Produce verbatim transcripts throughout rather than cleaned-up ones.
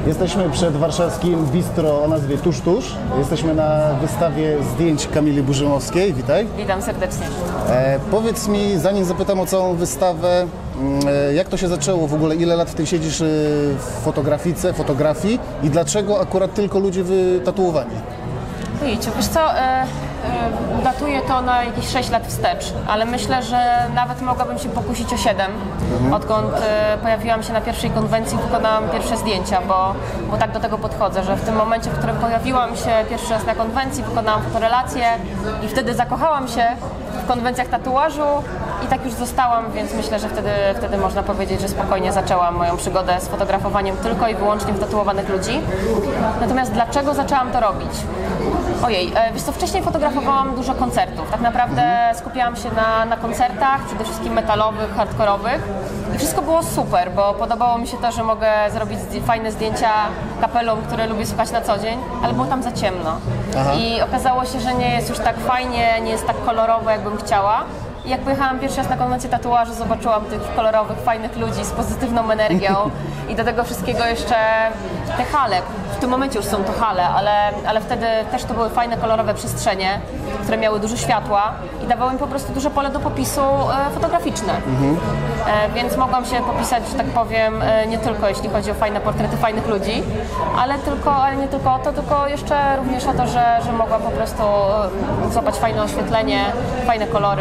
Jesteśmy przed warszawskim bistro o nazwie Tuż Tuż. Jesteśmy na wystawie zdjęć Kamili Burzymowskiej. Witaj. Witam serdecznie. E, powiedz mi, zanim zapytam o całą wystawę, e, jak to się zaczęło w ogóle? Ile lat ty siedzisz w fotografice, fotografii i dlaczego akurat tylko ludzie wytatuowani? Widzicie, wiesz co, e, e, datuję to na jakieś sześć lat wstecz, ale myślę, że nawet mogłabym się pokusić o siedem, mhm. odkąd e, pojawiłam się na pierwszej konwencji, wykonałam pierwsze zdjęcia, bo, bo tak do tego podchodzę, że w tym momencie, w którym pojawiłam się pierwszy raz na konwencji, wykonałam fotorelację i wtedy zakochałam się w konwencjach tatuażu i tak już zostałam, więc myślę, że wtedy, wtedy można powiedzieć, że spokojnie zaczęłam moją przygodę z fotografowaniem tylko i wyłącznie wtatuowanych ludzi. Natomiast dlaczego zaczęłam to robić? Ojej, wiesz co, wcześniej fotografowałam dużo koncertów. Tak naprawdę skupiałam się na, na koncertach, przede wszystkim metalowych, hardkorowych i wszystko było super, bo podobało mi się to, że mogę zrobić fajne zdjęcia kapelom, które lubię słuchać na co dzień, ale było tam za ciemno. Aha. I okazało się, że nie jest już tak fajnie, nie jest tak kolorowo, jakbym chciała. I jak pojechałam pierwszy raz na konwencję tatuażu, zobaczyłam tych kolorowych, fajnych ludzi z pozytywną energią i do tego wszystkiego jeszcze te hale. W tym momencie już są to hale, ale, ale wtedy też to były fajne, kolorowe przestrzenie, które miały dużo światła i dawały mi po prostu duże pole do popisu e, fotograficzne. Mhm. E, więc mogłam się popisać, że tak powiem, e, nie tylko jeśli chodzi o fajne portrety fajnych ludzi, ale, tylko, ale nie tylko o to, tylko jeszcze również o to, że, że mogłam po prostu e, złapać fajne oświetlenie, fajne kolory.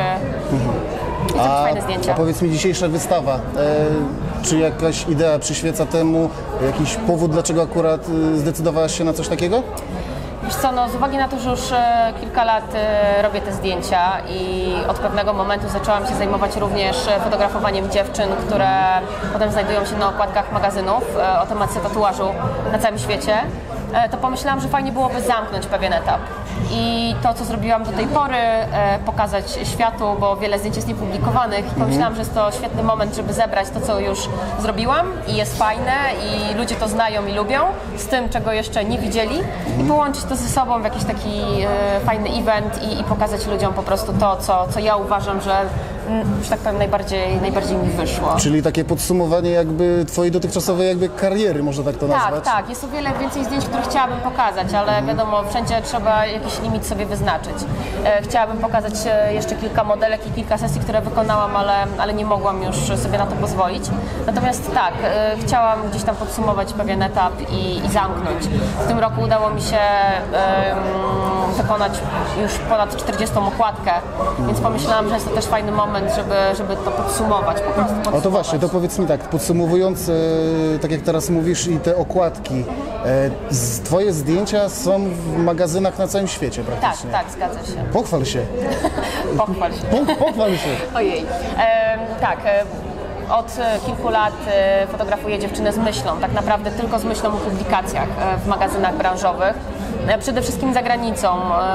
I a, fajne zdjęcia. A powiedz mi, dzisiejsza wystawa, e, czy jakaś idea przyświeca temu, jakiś powód, dlaczego akurat e, zdecydowałaś się na coś takiego? Wiesz co, no, z uwagi na to, że już e, kilka lat e, robię te zdjęcia i od pewnego momentu zaczęłam się zajmować również fotografowaniem dziewczyn, które potem znajdują się na okładkach magazynów e, o temacie tatuażu na całym świecie, e, to pomyślałam, że fajnie byłoby zamknąć pewien etap. I to, co zrobiłam do tej pory, e, pokazać światu, bo wiele zdjęć jest niepublikowanych i pomyślałam, że jest to świetny moment, żeby zebrać to, co już zrobiłam i jest fajne i ludzie to znają i lubią, z tym, czego jeszcze nie widzieli i połączyć to ze sobą w jakiś taki e, fajny event i, i pokazać ludziom po prostu to, co, co ja uważam, że, że tak powiem, najbardziej, najbardziej mi wyszło. Czyli takie podsumowanie jakby twojej dotychczej jakby kariery, można tak to nazwać? Tak, tak. Jest o wiele więcej zdjęć, które chciałabym pokazać, ale wiadomo, wszędzie trzeba jakiś limit sobie wyznaczyć. E, chciałabym pokazać e, jeszcze kilka modelek i kilka sesji, które wykonałam, ale, ale nie mogłam już sobie na to pozwolić. Natomiast tak, e, chciałam gdzieś tam podsumować pewien etap i, i zamknąć. W tym roku udało mi się e, wykonać już ponad czterdziestą okładkę, więc pomyślałam, że jest to też fajny moment, żeby, żeby to podsumować, po prostu podsumować. O to właśnie, to powiedz mi tak, podsumowując, e, tak jak teraz mówisz, i te okładki, e, z, twoje zdjęcia są w magazynach na całym świecie praktycznie. Tak, tak, zgadza się. Pochwal się. Pochwal się. Po, pochwal się. Ojej. E, tak. E, Od kilku lat fotografuję dziewczynę z myślą, tak naprawdę tylko z myślą o publikacjach w magazynach branżowych, przede wszystkim za granicą.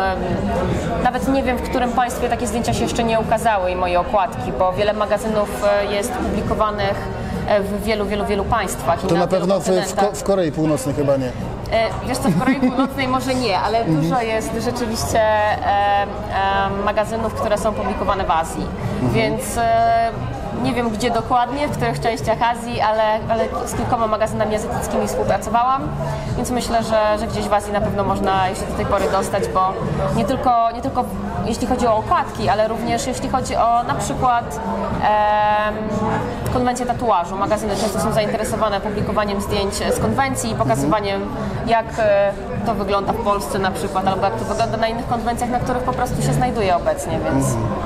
Nawet nie wiem, w którym państwie takie zdjęcia się jeszcze nie ukazały i moje okładki, bo wiele magazynów jest publikowanych w wielu, wielu, wielu państwach. To na, na pewno w, w, Ko w Korei Północnej chyba nie. Wiesz co, w Korei Północnej może nie, ale dużo jest rzeczywiście e, e, magazynów, które są publikowane w Azji, mhm. więc e, nie wiem gdzie dokładnie, w których częściach Azji, ale, ale z kilkoma magazynami azjatyckimi współpracowałam, więc myślę, że, że gdzieś w Azji na pewno można się do tej pory dostać, bo nie tylko, nie tylko jeśli chodzi o okładki, ale również jeśli chodzi o na przykład e, konwencję tatuażu. Magazyny często są zainteresowane publikowaniem zdjęć z konwencji i pokazywaniem, jak to wygląda w Polsce na przykład, albo jak to wygląda na innych konwencjach, na których po prostu się znajduje obecnie, więc...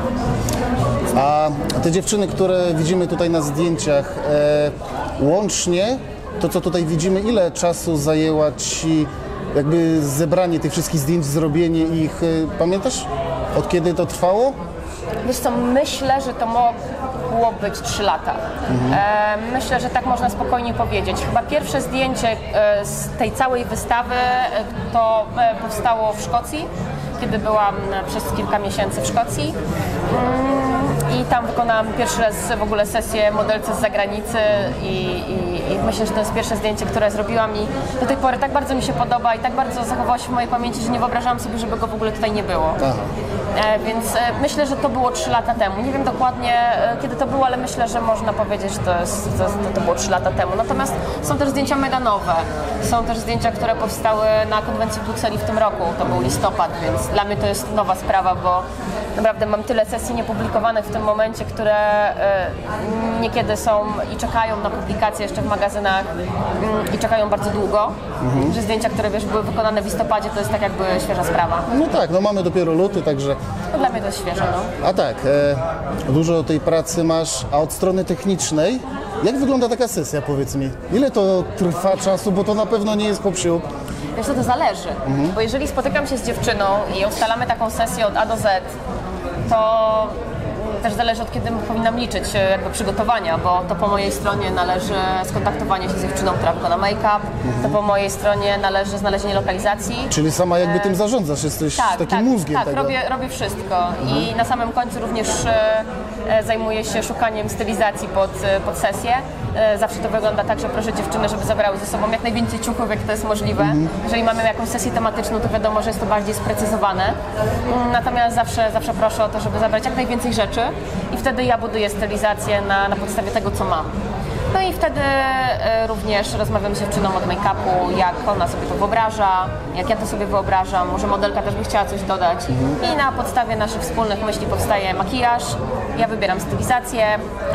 A te dziewczyny, które widzimy tutaj na zdjęciach, e, łącznie to, co tutaj widzimy, ile czasu zajęła Ci jakby zebranie tych wszystkich zdjęć, zrobienie ich, e, pamiętasz, od kiedy to trwało? Wiesz co, myślę, że to mogło być trzy lata. Mhm. E, myślę, że tak można spokojnie powiedzieć. Chyba pierwsze zdjęcie e, z tej całej wystawy e, to e, powstało w Szkocji, kiedy byłam przez kilka miesięcy w Szkocji. Mm, I tam wykonałam pierwszy raz w ogóle sesję modelce z zagranicy i, i, i myślę, że to jest pierwsze zdjęcie, które zrobiłam i do tej pory tak bardzo mi się podoba i tak bardzo zachowało się w mojej pamięci, że nie wyobrażałam sobie, żeby go w ogóle tutaj nie było. Aha. E, więc e, myślę, że to było trzy lata temu. Nie wiem dokładnie e, kiedy to było, ale myślę, że można powiedzieć, że to, jest, to, to było trzy lata temu. Natomiast są też zdjęcia mega nowe. Są też zdjęcia, które powstały na konwencji w Brukseli w tym roku. To był listopad, więc dla mnie to jest nowa sprawa, bo naprawdę mam tyle sesji niepublikowanych w tym momencie, które e, niekiedy są i czekają na publikację jeszcze w magazynach mm, i czekają bardzo długo. Mhm. Że zdjęcia, które wiesz, były wykonane w listopadzie, to jest tak jakby świeża sprawa. No tak, no mamy dopiero luty, także... No dla mnie to jest świeże, no. A tak, e, dużo tej pracy masz, a od strony technicznej, jak wygląda taka sesja, powiedz mi? Ile to trwa czasu, bo to na pewno nie jest pop-siup. Wiesz co, to zależy, mhm. bo jeżeli spotykam się z dziewczyną i ustalamy taką sesję od A do Z, to też zależy od kiedy powinnam liczyć jakby przygotowania, bo to po mojej stronie należy skontaktowanie się z dziewczyną, która wykona make-up, mhm. to po mojej stronie należy znalezienie lokalizacji. Czyli sama jakby tym zarządzasz, jesteś tak, takim tak, mózgiem tak, tego. robię, robię wszystko mhm. i na samym końcu również e, zajmuję się szukaniem stylizacji pod, pod sesję. E, zawsze to wygląda tak, że proszę dziewczyny, żeby zabrały ze sobą jak najwięcej ciuchów, jak to jest możliwe. Mhm. Jeżeli mamy jakąś sesję tematyczną, to wiadomo, że jest to bardziej sprecyzowane. Natomiast zawsze, zawsze proszę o to, żeby zabrać jak najwięcej rzeczy i wtedy ja buduję stylizację na, na podstawie tego, co mam. No i wtedy e, również rozmawiam z dziewczyną od make-upu, jak ona sobie to wyobraża, jak ja to sobie wyobrażam, może modelka też by chciała coś dodać. Mhm. I na podstawie naszych wspólnych myśli powstaje makijaż, ja wybieram stylizację,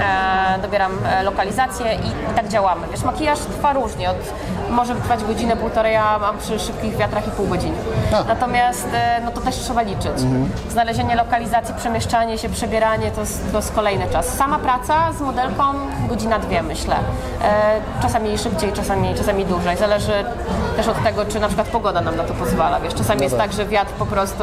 e, dobieram e, lokalizację i, i tak działamy. Wiesz, makijaż trwa różnie, od, może trwać godzinę, półtorej, ja mam przy szybkich wiatrach i pół godziny. A. Natomiast e, no to też trzeba liczyć. Mhm. Znalezienie lokalizacji, przemieszczanie się, przebieranie to jest, to jest kolejny czas. Sama praca z modelką godzina, dwie myślę. Czasami szybciej, czasami, czasami dłużej. Zależy też od tego, czy na przykład pogoda nam na to pozwala. Wiesz, czasami jest tak, że wiatr po prostu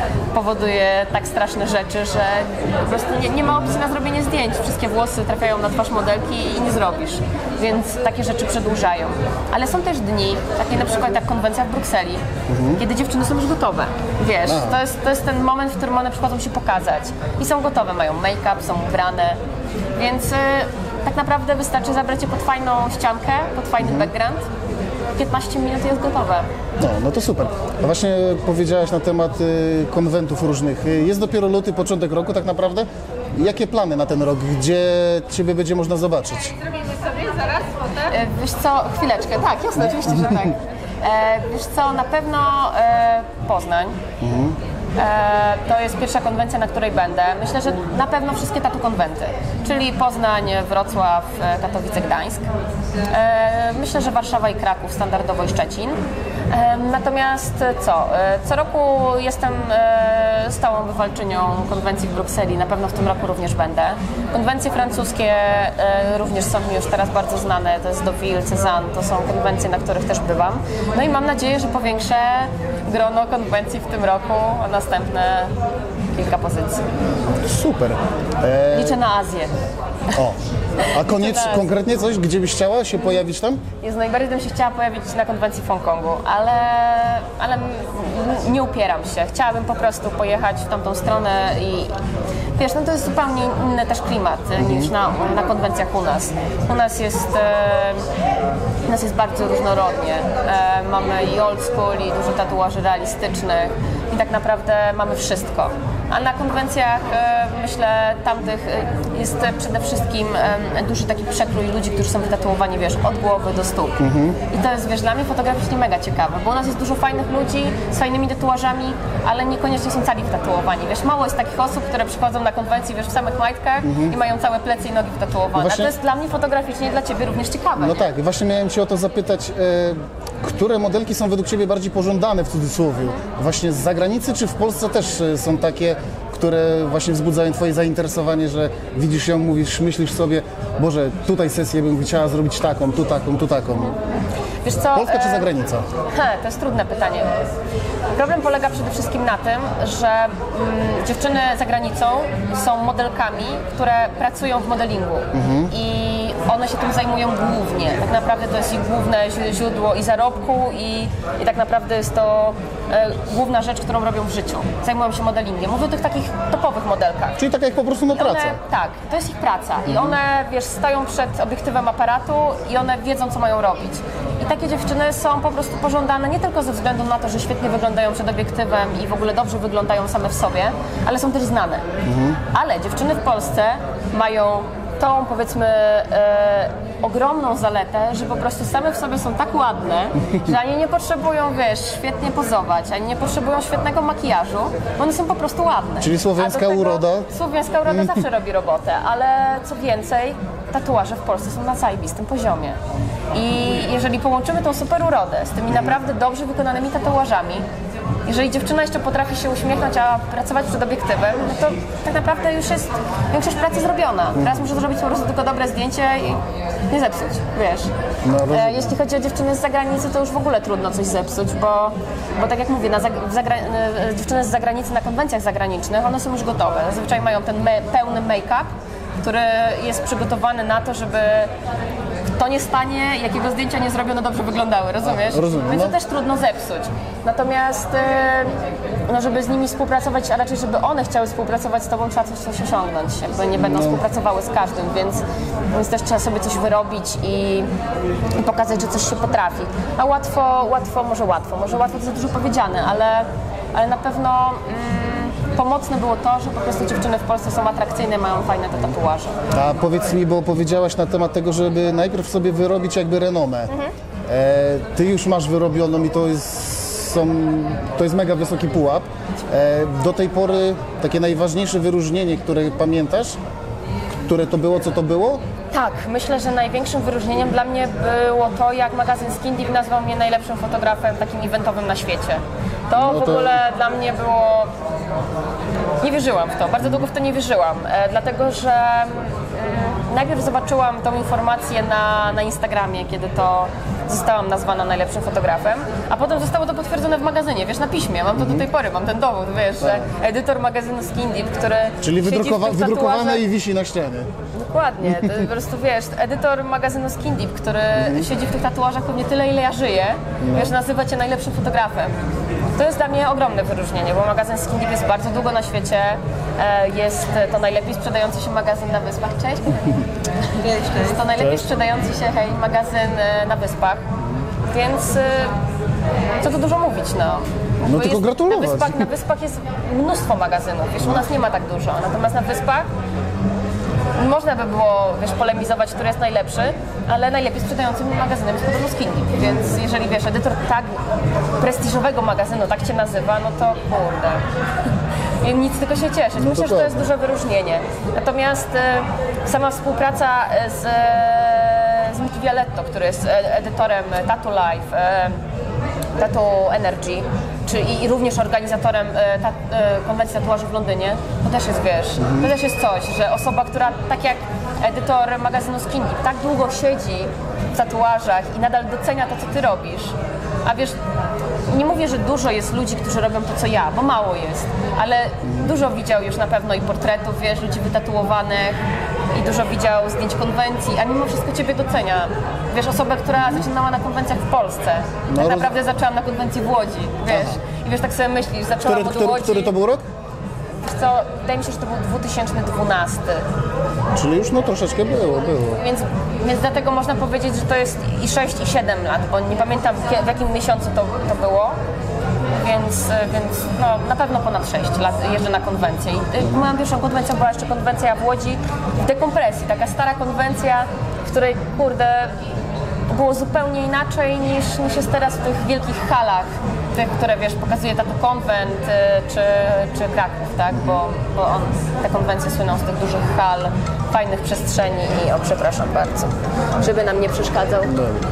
powoduje tak straszne rzeczy, że po prostu nie, nie ma opcji na zrobienie zdjęć. Wszystkie włosy trafiają na twarz modelki i nie zrobisz. Więc takie rzeczy przedłużają. Ale są też dni, takie na przykład jak konwencja w Brukseli, mhm. kiedy dziewczyny są już gotowe. Wiesz, to jest, to jest ten moment, w którym one przychodzą się pokazać. I są gotowe, mają make-up, są ubrane. Więc tak naprawdę wystarczy zabrać je pod fajną ściankę, pod fajny mhm. background. piętnaście minut jest gotowe. No, no to super. A właśnie powiedziałaś na temat y, konwentów różnych. Jest dopiero luty, początek roku tak naprawdę. Jakie plany na ten rok? Gdzie Ciebie będzie można zobaczyć? Zrobimy sobie zaraz fotę. E, wiesz co, chwileczkę. Tak, jasne, oczywiście, że tak. E, wiesz co, na pewno e, Poznań. Mhm. E, to jest pierwsza konwencja, na której będę. Myślę, że na pewno wszystkie tatu konwenty, czyli Poznań, Wrocław, Katowice, Gdańsk. E, myślę, że Warszawa i Kraków standardowo i Szczecin. E, natomiast co? E, co roku jestem e, stałą wywalczynią konwencji w Brukseli. Na pewno w tym roku również będę. Konwencje francuskie e, również są mi już teraz bardzo znane. To jest Deauville, Cézanne. To są konwencje, na których też bywam. No i mam nadzieję, że powiększę grono konwencji w tym roku o następne kilka pozycji. Super. E... Liczę na Azję. O. A koniecznie, konkretnie coś, gdzie byś chciała się pojawić tam? Jest, najbardziej bym się chciała pojawić na konwencji w Hongkongu, ale, ale nie upieram się. Chciałabym po prostu pojechać w tamtą stronę i wiesz, no to jest zupełnie inny też klimat mhm. niż na, na konwencjach u nas. U nas jest, e, u nas jest bardzo różnorodnie. E, mamy i old school, i dużo tatuaży realistycznych i tak naprawdę mamy wszystko. A na konwencjach, e, myślę, tamtych jest przede wszystkim e, duży taki przekrój ludzi, którzy są wytatuowani, wiesz, od głowy do stóp. Mhm. I to jest, wiesz, dla mnie fotograficznie mega ciekawe, bo u nas jest dużo fajnych ludzi z fajnymi tatuażami, ale niekoniecznie są cali wytatuowani, wiesz, mało jest takich osób, które przychodzą na konwencję, wiesz, w samych majtkach mhm. i mają całe plecy i nogi wytatuowane. Właśnie... A to jest dla mnie fotograficznie i dla Ciebie również ciekawe. No nie? tak, właśnie miałem Cię o to zapytać, e, które modelki są według Ciebie bardziej pożądane w cudzysłowie? Właśnie z zagranicy, czy w Polsce też są takie, które właśnie wzbudzają Twoje zainteresowanie, że widzisz ją, mówisz, myślisz sobie, Boże, tutaj sesję bym chciała zrobić taką, tu taką, tu taką. Wiesz co, Polska czy zagranica? He, to jest trudne pytanie. Problem polega przede wszystkim na tym, że mm, dziewczyny za granicą są modelkami, które pracują w modelingu. Mhm. I one się tym zajmują głównie. Tak naprawdę to jest ich główne źródło i zarobku i, i tak naprawdę jest to e, główna rzecz, którą robią w życiu. Zajmują się modelingiem. Mówię o tych takich topowych modelkach. Czyli tak jak po prostu no I one, praca. tak, to jest ich praca i one, wiesz, stają przed obiektywem aparatu i one wiedzą, co mają robić. I takie dziewczyny są po prostu pożądane nie tylko ze względu na to, że świetnie wyglądają przed obiektywem i w ogóle dobrze wyglądają same w sobie, ale są też znane. Mhm. Ale dziewczyny w Polsce mają tą, powiedzmy, e, ogromną zaletę, że po prostu same w sobie są tak ładne, że ani nie potrzebują, wiesz, świetnie pozować, ani nie potrzebują świetnego makijażu, bo one są po prostu ładne. Czyli słowiańska A do tego uroda? Słowiańska uroda zawsze robi robotę, ale co więcej, tatuaże w Polsce są na zajebistym poziomie. I jeżeli połączymy tą super urodę z tymi naprawdę dobrze wykonanymi tatuażami, jeżeli dziewczyna jeszcze potrafi się uśmiechnąć, a pracować przed obiektywem, no to tak naprawdę już jest większość pracy zrobiona. Teraz muszę zrobić po prostu tylko dobre zdjęcie i nie zepsuć, wiesz. No, e, jeśli chodzi o dziewczyny z zagranicy, to już w ogóle trudno coś zepsuć, bo, bo tak jak mówię, na zag- w zagra- e, dziewczyny z zagranicy na konwencjach zagranicznych, one są już gotowe. Zazwyczaj mają ten me- pełny make-up, który jest przygotowany na to, żeby to nie stanie, jakiego zdjęcia nie zrobiono, dobrze wyglądały, rozumiesz? Rozumiem, Więc to no. też trudno zepsuć. Natomiast, e, no żeby z nimi współpracować, a raczej żeby one chciały współpracować z tobą, trzeba coś, coś osiągnąć, jakby nie będą No. współpracowały z każdym, więc, więc też trzeba sobie coś wyrobić i, i pokazać, że coś się potrafi. A łatwo, łatwo, może łatwo, może łatwo to za dużo powiedziane, ale, ale na pewno mm, pomocne było to, że po prostu dziewczyny w Polsce są atrakcyjne, mają fajne te tatuaże. A powiedz mi, bo powiedziałaś na temat tego, żeby najpierw sobie wyrobić jakby renomę. Mhm. E, ty już masz wyrobioną i to jest, są, to jest mega wysoki pułap. E, do tej pory takie najważniejsze wyróżnienie, które pamiętasz, które to było, co to było? Tak, myślę, że największym wyróżnieniem dla mnie było to, jak magazyn Skin Deep nazwał mnie najlepszym fotografem takim eventowym na świecie. To No w to- ogóle dla mnie było... Nie wierzyłam w to, bardzo długo w to nie wierzyłam, e, dlatego że mm, najpierw zobaczyłam tą informację na, na Instagramie, kiedy to zostałam nazwana najlepszym fotografem, a potem zostało to potwierdzone w magazynie, wiesz, na piśmie, mam to do tej pory, mam ten dowód, wiesz, że edytor magazynu Skin Deep, który Czyli siedzi w wydrukowa- tych wydrukowane tatuażach- i wisi na ścianie. Dokładnie, to po prostu wiesz, edytor magazynu Skin Deep, który siedzi w tych tatuażach pewnie tyle, ile ja żyję, wiesz, nazywa cię najlepszym fotografem. To jest dla mnie ogromne wyróżnienie, bo magazyn Skin Deep jest bardzo długo na świecie, e, jest to najlepiej sprzedający się magazyn na Wyspach. Cześć! Jest to najlepiej Cześć. sprzedający się hej, magazyn e, na Wyspach, więc e, co tu dużo mówić, no. Bo tylko jest, gratulować. Na wyspach, na Wyspach jest mnóstwo magazynów, wiesz, u nas nie ma tak dużo, natomiast na Wyspach można by było, wiesz, polemizować, który jest najlepszy, ale najlepiej sprzedającym magazynem jest podobno Skin Deep, więc jeżeli, wiesz, edytor tak prestiżowego magazynu tak cię nazywa, no to kurde. I nic tylko się cieszyć. Myślę, że to jest dokładnie. duże wyróżnienie. Natomiast e, sama współpraca z, e, z Miki Violetto, który jest e, edytorem Tattoo Life, e, Tattoo Energy, czy i, i również organizatorem e, ta, e, konwencji tatuaży w Londynie, to też jest, wiesz, to też jest coś, że osoba, która tak jak edytor magazynu Skin Deep tak długo siedzi w tatuażach i nadal docenia to, co ty robisz, a wiesz, nie mówię, że dużo jest ludzi, którzy robią to, co ja, bo mało jest, ale dużo widział już na pewno i portretów, wiesz, ludzi wytatuowanych i dużo widział zdjęć konwencji, a mimo wszystko ciebie docenia. Wiesz, osobę, która zaczynała na konwencjach w Polsce, No, tak roz- naprawdę zaczęłam na konwencji w Łodzi, wiesz, i wiesz, tak sobie myślisz, zaczęłam Który, od który, Łodzi, który to był rok? wiesz co, wydaje mi się, że to był dwa tysiące dwunasty. Czyli już no troszeczkę było, było. Więc, więc dlatego można powiedzieć, że to jest i sześć, i siedem lat, bo nie pamiętam kie- w jakim miesiącu to, to było. Więc, więc no, na pewno ponad sześć lat jeżdżę na konwencję. I y, moją pierwszą konwencją była jeszcze konwencja w Łodzi w dekompresji. Taka stara konwencja, w której, kurde, było zupełnie inaczej niż, niż jest teraz w tych wielkich halach, tych, które, wiesz, pokazuje Tattoo Konwent y, czy, czy Kraków, tak? Bo, bo on, te konwencje słyną z tych dużych hal, fajnych przestrzeni i o, przepraszam bardzo, żeby nam nie przeszkadzał.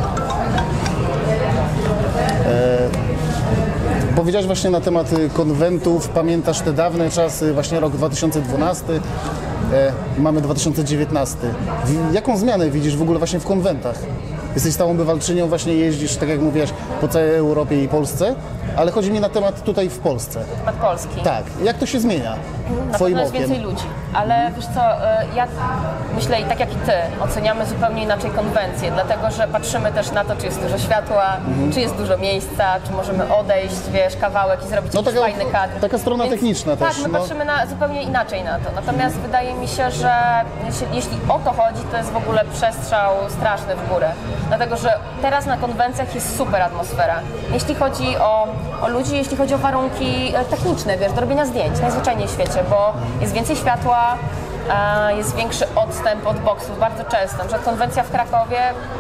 Powiedziałeś właśnie na temat y, konwentów, pamiętasz te dawne czasy, właśnie rok dwa tysiące dwunasty, e, mamy dwa tysiące dziewiętnasty. W, jaką zmianę widzisz w ogóle właśnie w konwentach? Jesteś stałą bywalczynią, właśnie jeździsz, tak jak mówisz, po całej Europie i Polsce, ale chodzi mi na temat tutaj w Polsce. Temat Polski. Tak, jak to się zmienia? Na twoim pewno jest okiem? więcej ludzi, ale wiesz co, e, ja myślę i tak jak i ty, oceniamy zupełnie inaczej konwencję, dlatego że patrzymy też na to, czy jest dużo światła, Mhm. czy jest dużo miejsca, czy możemy odejść, wiesz, kawałek i zrobić No jakiś taka- fajny kadr. taka strona techniczna tak, też, my no. patrzymy na, zupełnie inaczej na to, natomiast wydaje mi się, że jeśli, jeśli o to chodzi, to jest w ogóle przestrzał straszny w górę, dlatego że teraz na konwencjach jest super atmosfera, jeśli chodzi o, o ludzi, jeśli chodzi o warunki e, techniczne, wiesz, do robienia zdjęć, najzwyczajniej w świecie, bo jest więcej światła, e, jest większy odstęp od boksów, bardzo często. Na przykład konwencja w Krakowie,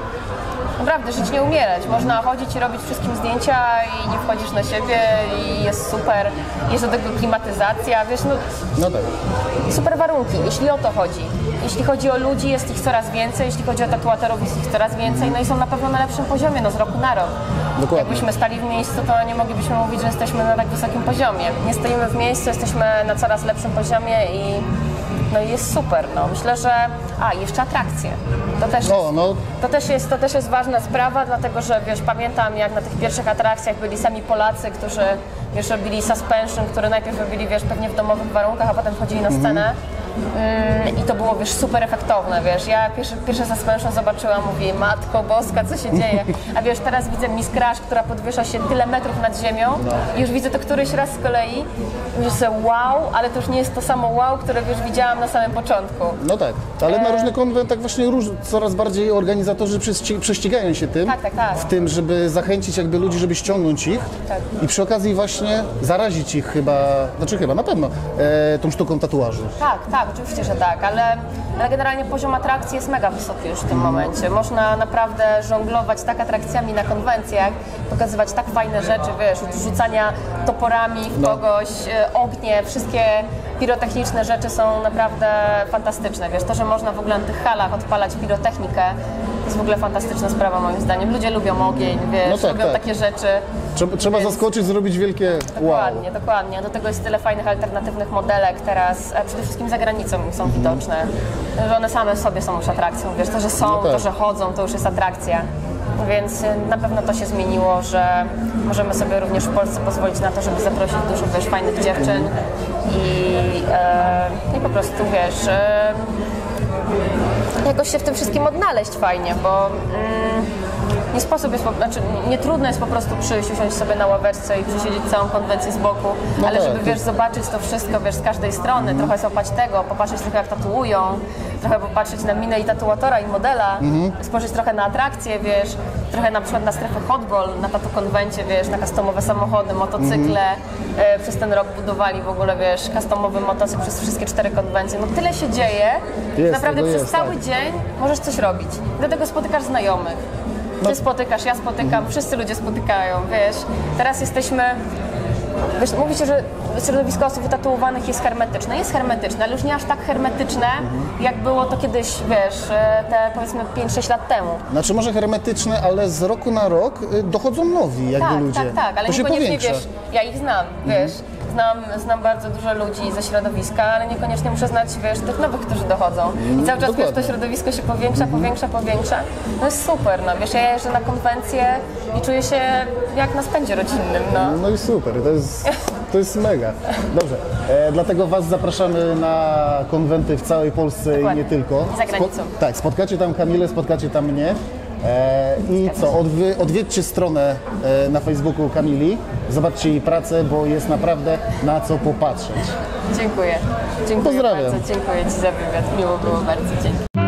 naprawdę żyć nie umierać. Można chodzić i robić wszystkim zdjęcia i nie wchodzisz na siebie i jest super. Jest do tego klimatyzacja, wiesz, no No tak. super warunki, jeśli o to chodzi. Jeśli chodzi o ludzi, jest ich coraz więcej, jeśli chodzi o tatuatorów, jest ich coraz więcej, no i są na pewno na lepszym poziomie, no z roku na rok. Dokładnie. Jakbyśmy stali w miejscu, to nie moglibyśmy mówić, że jesteśmy na tak wysokim poziomie. Nie stoimy w miejscu, jesteśmy na coraz lepszym poziomie i no i jest super, no. Myślę, że... A, jeszcze atrakcje. To też, No, jest, no. to, też jest, to też jest ważna sprawa, dlatego że, wiesz, pamiętam jak na tych pierwszych atrakcjach byli sami Polacy, którzy, wiesz, robili suspension, które najpierw robili, wiesz, pewnie w domowych warunkach, a potem wchodzili na scenę. Mm, I to było, wiesz, super efektowne, wiesz. Ja pierwszy, pierwsze suspension zobaczyłam, mówię, matko boska, co się dzieje? A wiesz, teraz widzę Miss Crash, która podwiesza się tyle metrów nad ziemią i już widzę to któryś raz z kolei. Mówię sobie, wow, ale to już nie jest to samo wow, które, wiesz, widziałam na samym początku. No tak, ale E. na różnych konwentach właśnie róż, coraz bardziej organizatorzy prześci- prześcigają się tym, Tak, tak, tak. w tym, żeby zachęcić jakby ludzi, żeby ściągnąć ich Tak. i przy okazji właśnie zarazić ich chyba, znaczy chyba na pewno, e, tą sztuką tatuażu. Tak, tak, oczywiście, że tak, ale, ale generalnie poziom atrakcji jest mega wysoki już w tym momencie. Można naprawdę żonglować tak atrakcjami na konwencjach, pokazywać tak fajne rzeczy, wiesz, od rzucania toporami w kogoś, e, ognie, wszystkie pirotechniczne rzeczy są naprawdę fantastyczne, wiesz, to, że można w ogóle na tych halach odpalać pirotechnikę, to jest w ogóle fantastyczna sprawa moim zdaniem. Ludzie lubią ogień, wiesz, No tak, lubią tak. takie rzeczy. Trzeba, trzeba Więc- zaskoczyć, zrobić wielkie wow. Dokładnie, dokładnie. Do tego jest tyle fajnych, alternatywnych modelek teraz, a przede wszystkim za granicą są widoczne, że one same w sobie są już atrakcją, wiesz, to, że są, No tak. to, że chodzą, to już jest atrakcja. Więc y, na pewno to się zmieniło, że możemy sobie również w Polsce pozwolić na to, żeby zaprosić dużo, wiesz, fajnych dziewczyn i, e, i po prostu, wiesz, e, jakoś się w tym wszystkim odnaleźć fajnie, bo mm, nie sposób jest, po, znaczy nie trudno jest po prostu przyjść, usiąść sobie na ławeczce i przesiedzieć całą konwencję z boku, No ale tak, żeby, to- wiesz, zobaczyć to wszystko, wiesz, z każdej strony, trochę złapać tego, popatrzeć trochę jak tatuują, trochę popatrzeć na minę i tatuatora i modela, spojrzeć trochę na atrakcje, wiesz, trochę na przykład na strefę hotball, na tatu konwencie, wiesz, na customowe samochody, motocykle, e, przez ten rok budowali w ogóle, wiesz, customowy motocykl przez wszystkie cztery konwencje, no tyle się dzieje, Jest, naprawdę tego przez jest, cały tak. dzień możesz coś robić, do tego spotykasz znajomych. Ty No. spotykasz, ja spotykam, wszyscy ludzie spotykają, wiesz. Teraz jesteśmy, wiesz, mówi się, że środowisko osób wytatuowanych jest hermetyczne. Jest hermetyczne, ale już nie aż tak hermetyczne, jak było to kiedyś, wiesz, te powiedzmy pięć sześć lat temu. Znaczy może hermetyczne, ale z roku na rok y, dochodzą nowi jakby Tak, ludzie. tak, tak, ale to się niekoniecznie, powiększa. wiesz, ja ich znam, wiesz. Znam, znam bardzo dużo ludzi ze środowiska, ale niekoniecznie muszę znać, wiesz, tych nowych, którzy dochodzą. I cały czas, wiesz, to dokładnie. środowisko się powiększa, powiększa, powiększa. No jest super, no, wiesz, ja jeżdżę na konwencję i czuję się jak na spędzie rodzinnym, no. No i super, to jest, to jest mega. Dobrze, e, dlatego Was zapraszamy na konwenty w całej Polsce Dokładnie. i nie tylko. Za granicą. Spo- tak, spotkacie tam Kamilę, spotkacie tam mnie. E, I co, odwy, odwiedźcie stronę e, na Facebooku Kamili, zobaczcie jej pracę, bo jest naprawdę na co popatrzeć. Dziękuję. Dziękuję Pozdrawiam. bardzo, dziękuję Ci za wywiad, miło było bardzo, dzięki.